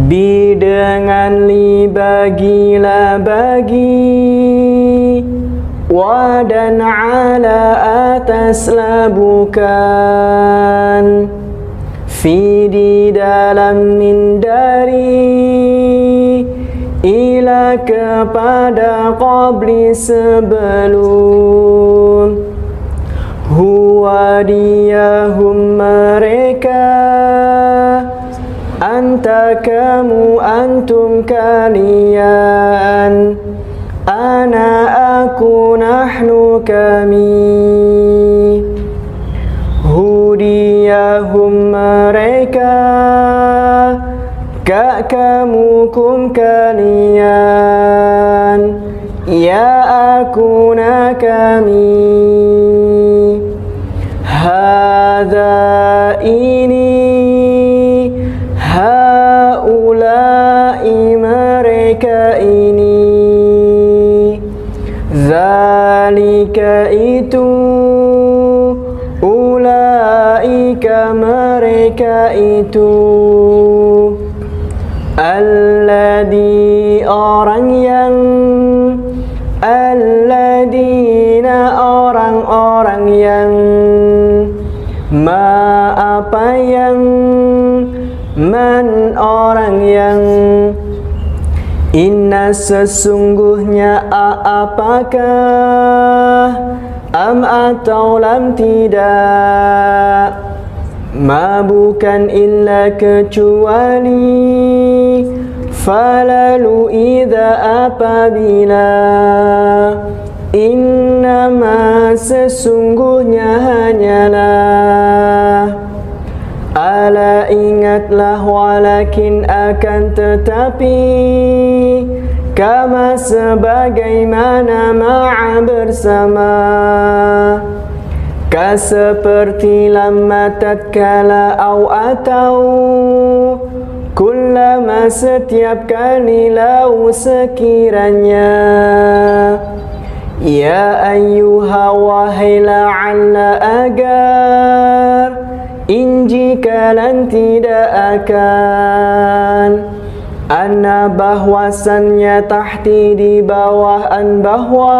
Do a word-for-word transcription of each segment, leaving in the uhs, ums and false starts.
Bi dengan li bagilah bagi, wa dan ala ataslah bukan, fi di dalam min dari, ila kepada qabli sebelum, huwa dia hum mereka, anta kamu antum kalian, ana aku nahnu kami, hudiyahum mereka, ka kamu kum kalian, ya aku na kami, hadza ini, haulai mereka ini, zalika itu, ulaika mereka itu, alladzi orang yang, alladina orang-orang yang, ma apa yang, man orang yang, inna sesungguhnya a apakah, am atau lam tidak, ma bukan illa kecuali, falalu idza apabila, innama sesungguhnya hanyalah, ala ingatlah walakin akan tetapi, kama sebagaimana ma'a bersama, ka seperti lamma tatkala au atau, kullama setiap kali lau sekiranya, ya ayyuha wahai la'alla agar, in jikalan tidak akan, anna bahwasannya tahti di bawah, an bahwa,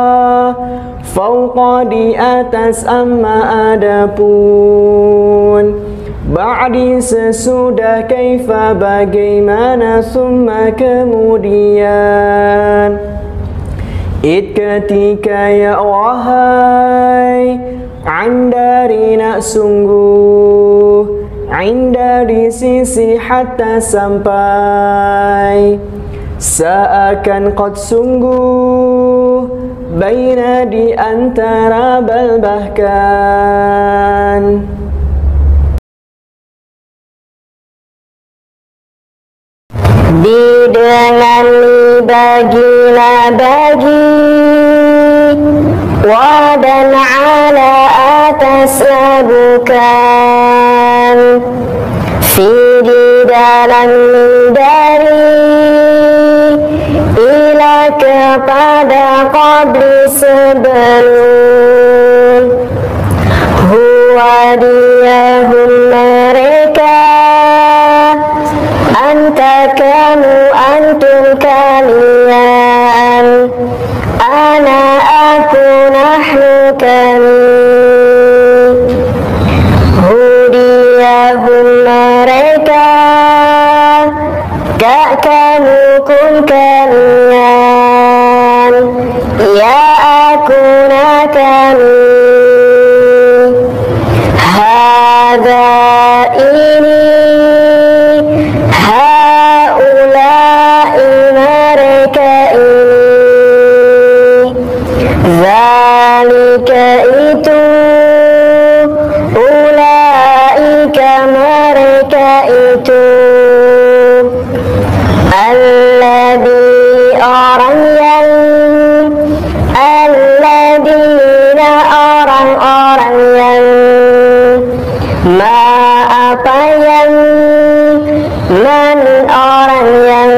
fauqa di atas, amma adapun, ba'di sesudah, kaifa bagaimana, summa kemudian, id ketika ya wahai, andari nak sungguh, inda di sisi hatta sampai, seakan qad sungguh, baina di antara bal bahkan, di dengan li bagilah bagi, wa dan ala ataslah bukan, fi di dalam dari, ila kepada qabli sebelum, huwa dia hum mereka, anta kamu antum kalian, ana aku nahnu kami, hudiyahum mereka, ka kamu kum kalian, ya aku na kami, hadza ini, haulai mereka ini, zalika itu, ulaika mereka itu, alladzi orang yang, alladina orang-orang yang, ma apa yang, man orang yang,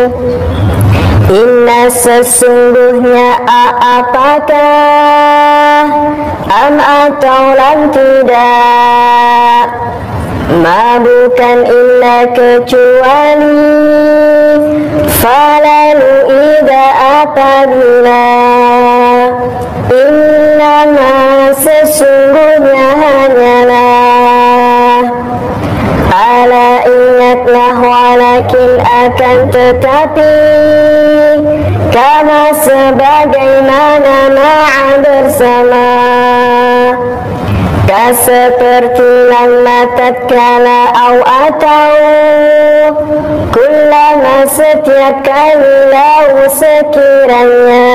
inna sesungguhnya a apakah, am atau lam tidak, ma bukan illa kecuali, falalu ida apabila, innama sesungguhnya hanyalah, ala ingatlah walakin akan tetapi, kama sebagaimana ma'a bersama, ka seperti lamma tatkala au atau, kullama setiap kali lau sekiranya,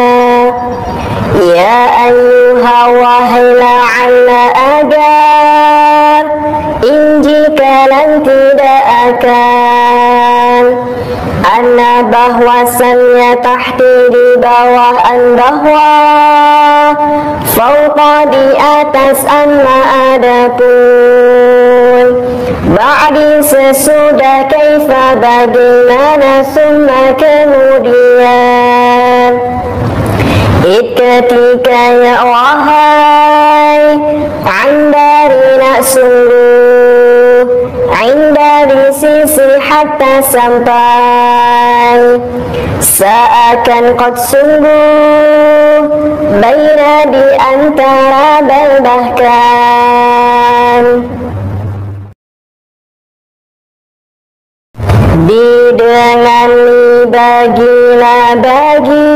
ya ayyuha wahai la'alla agar, in jikalan tidak akan, anna bahwasannya tahti di bawah an bahwa, fauqa di atas anna adapun, ba'di sesudah kaifa bagaimana, summa kemudian, id ketika ya wahai, andarina sungguh, inda di sisi hatta sampai, seakan qad sungguh, baina di antara bal bahkan, di dengan li bagilah bagi,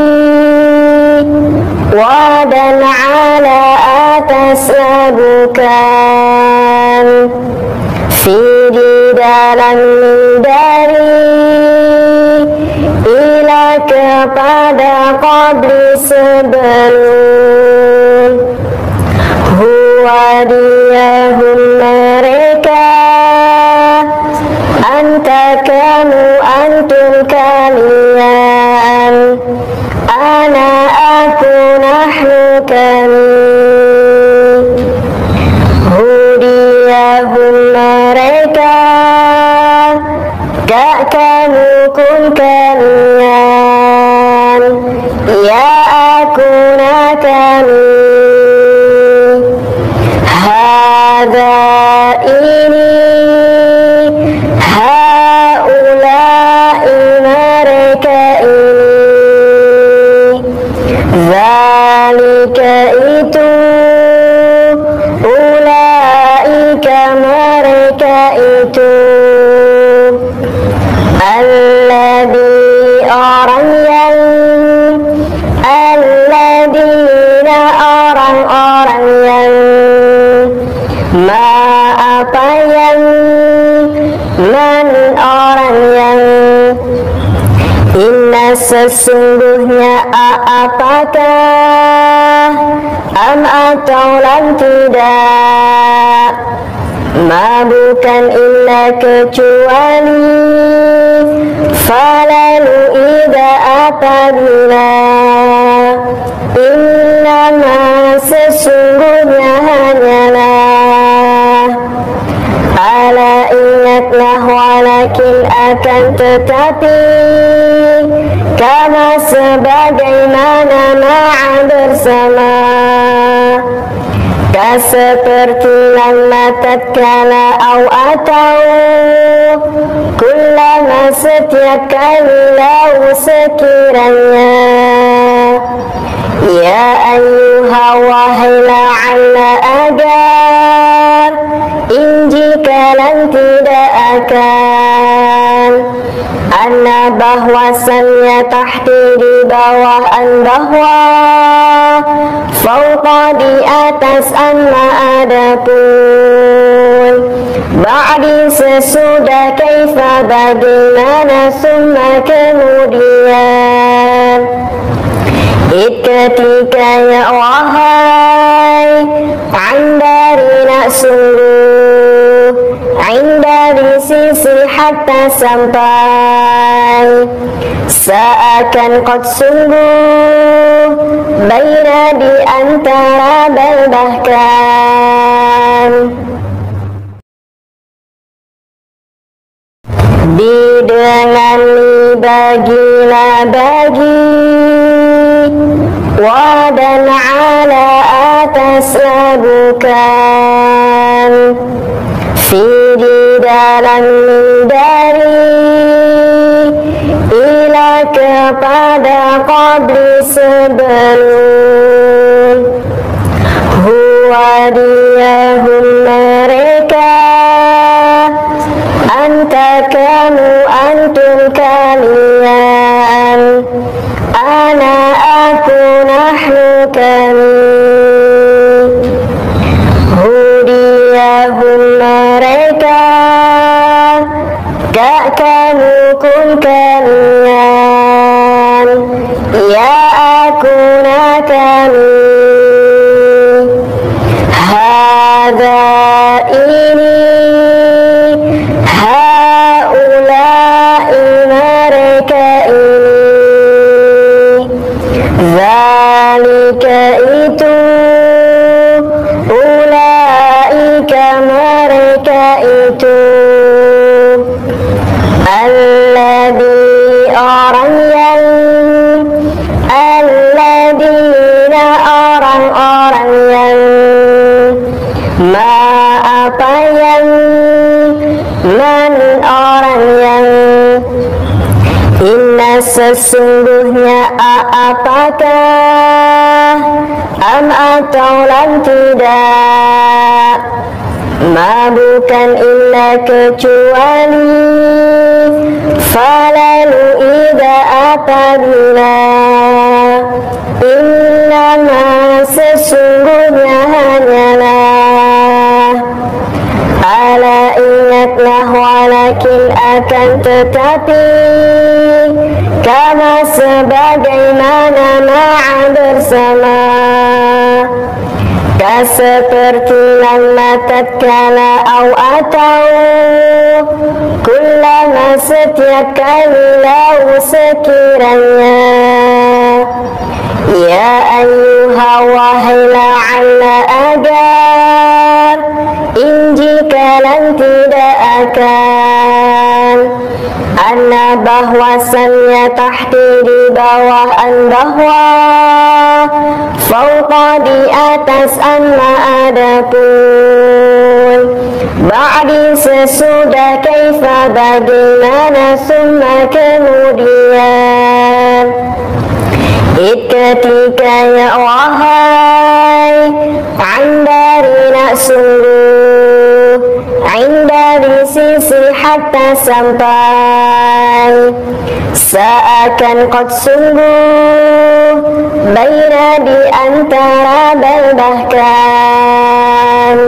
wa dan ala atas bukan, fi di dalam dari, ila kepada qabli sebelum, huwa diyahum mereka, anta kamu antum kalian, ana aku nahnu kami, hudiyahum mereka, ka kamu kun kalian, ya aku na kami, hada ini, haulai mereka ini, zalika itu, ulaika mereka itu, alladzi orang yang, alladzina orang-orang yang, ma apa yang, man orang yang, inna sesungguhnya a apakah, am atau lam tidak, ma bukan illa kecuali, falalu ida apabila, innama sesungguhnya hanyalah, ala ingatlah walakin akan tetapi, kama sebagaimana ma'a bersama, ka seperti lamma tatkala au atau, kullama setiap kali lau sekiranya, ya ayyuha wahai la'alla agar, in jikalan tidak akan, anna bahwasannya tahti di bawah an bahwa, fauqa di atas anna adapun, ba'di sesudah kaifa bagaimana, summa kemudian, id ketika ya wahai, andarina sungguh, inda di sisi hatta sampai, seakan qad sungguh, baina di antara bal bahkan, di dengan li bagilah bagi, wa dan ala atas bukan, fi min dari ila kepada qabli sebelum. Huwa dia hum mereka, anta kamu antum kalian, ana aku nahnu kami. Hudiyahum mereka, gak kamu kun kalian, ya aku na kami. Hada ini, haulai mereka ini, zalika itu, ulaika mereka itu, alladzi orang yang, alladzina orang-orang yang, ma apa yang, man orang yang, inna sesungguhnya apakah, am atau lam tidak, ma bukan illa kecuali, falalu ida apabila, innama sesungguhnya hanyalah, ala ingatlah walakin akan tetapi, kama sebagaimana ma'a bersama, ka seperti lamma tatkala au atau, kullama setiap kali lau sekiranya, ya ayyuha wahai la'alla agar, in jikalan tidak akan, anna bahwasannya tahti di bawah an bahwa, fauqa di atas anna adapun, ba'di sesudah kaifa bagaimana, summa kemudian, id ketika ya wahai, andarina sungguh, inda di sisi hatta sampai, seakan qad sungguh, baina di antara bal bahkan,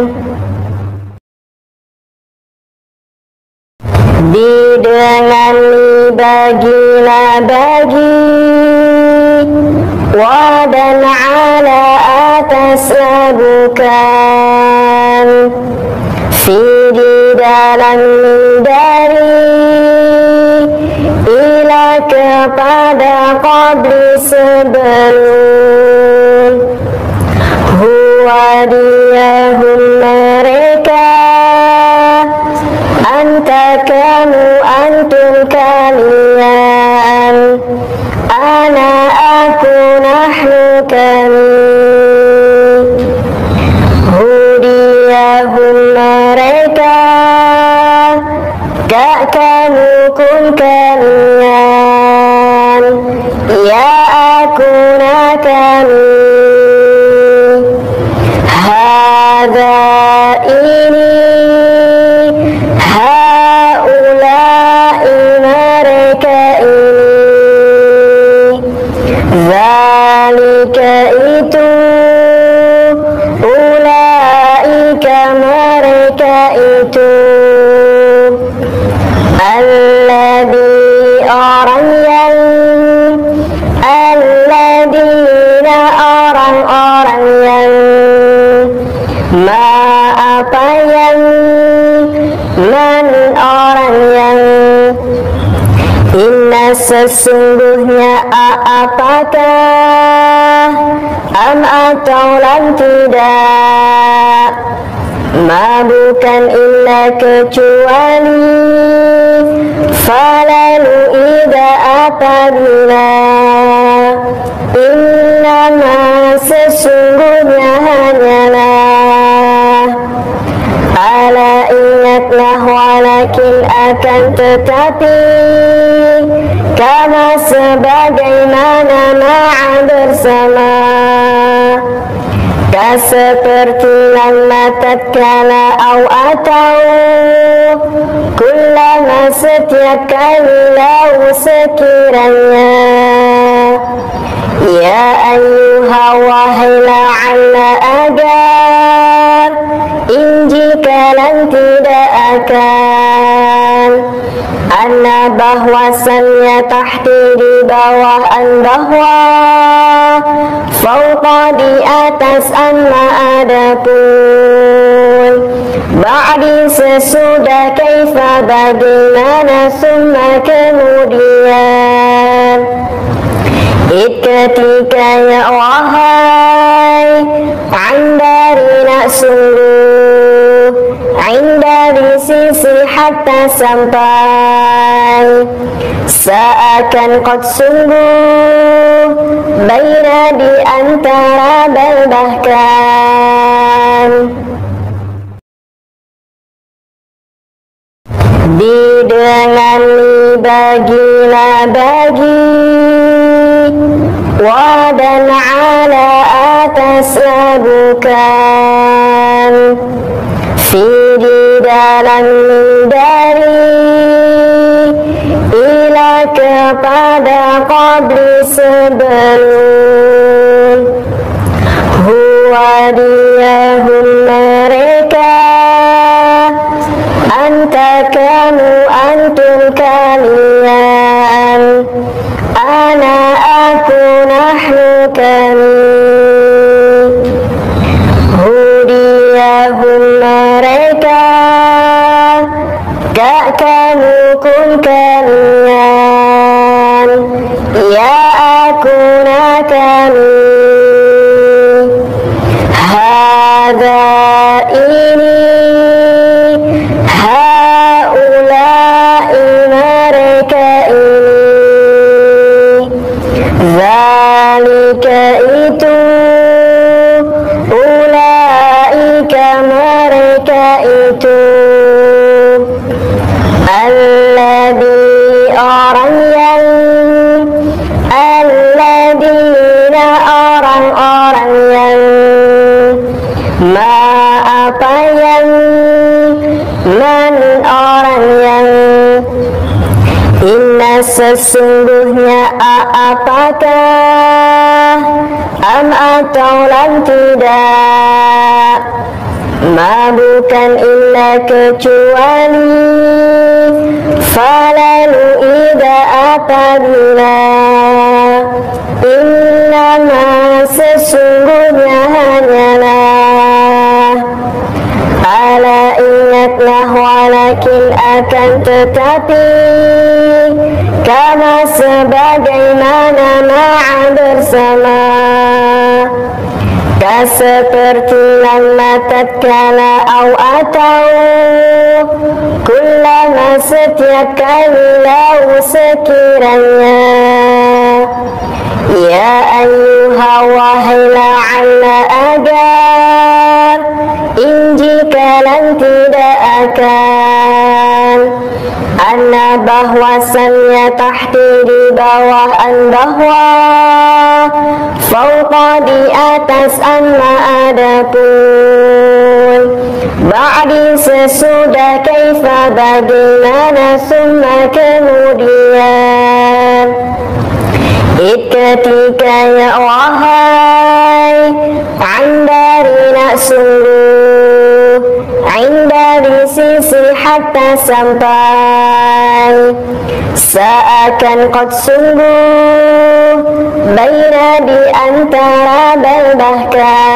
di dengan li bagilah bagi, wa dan ala atas bukan, fi di dalam dari, ila kepada qabli sebelum, huwa dia hum mereka, anta kamu antum kalian, ana aku nahnu kami. Hudiyahum mereka, gak kamu kun kalian, ya aku na kami. Hada ini, haulai mereka ini, zalika itu, ulaika mereka itu, alladzi orang yang, alladzina orang-orang yang, ma apa yang, man orang yang, inna sesungguhnya apakah, am atau lam tidak, ma bukan illa kecuali, falalu ida apabila, innama sesungguhnya hanyalah, ala ingatlah ingatlah walakin akan tetapi, kama sebagaimana ma'a bersama, ka seperti lamma tatkala au atau, kullama setiap kali lau sekiranya, ya ayyuha wahai la'alla agar, in jikalan tidak akan, anna bahwasannya tahti di bawah an bahwa, fauqa di atas anna adapun, ba'di sesudah kaifa bagaimana, summa kemudian, id ketika ya wahai, andari nak sungguh, indari sisi hatta sampai, seakan qad sungguh, baina di antara bal bahkan, di dengan li bagilah bagi, wa dan ala ataslah bukan, fi di dalam dari, ila kepada qabli sebelum, huwa diyahum mereka, anta kamu antum kalian, ana aku nahnu kami, hudiyahum mereka, ka kamu kun kalian, ya aku na kami, hadza ini, haulai mereka ini, zalika itu, ulaika mereka itu, alladzi orang yang, alladzina orang-orang yang, ma apa yang, man orang yang, inna sesungguhnya a apakah, am atau lam tidak, ma bukan illa kecuali, falalu ida apabila, innama sesungguhnya hanyalah, ala ingatlah walakin akan tetapi, kama sebagaimana ma'a bersama, ka seperti lamma tatkala au atau, kullama setiap kali lau sekiranya, ya ayyuha wahai la'alla agar, in jikalan tidak akan, anna bahwasannya tahti di bawah an bahwa, fauqa di atas anna adapun, ba'di sesudah kaifa bagaimana, summa kemudian, id ketika ya wahai, andari nak sungguh, indari sisi hatta sampai, seakan qad sungguh, baina di antara bal bahkan,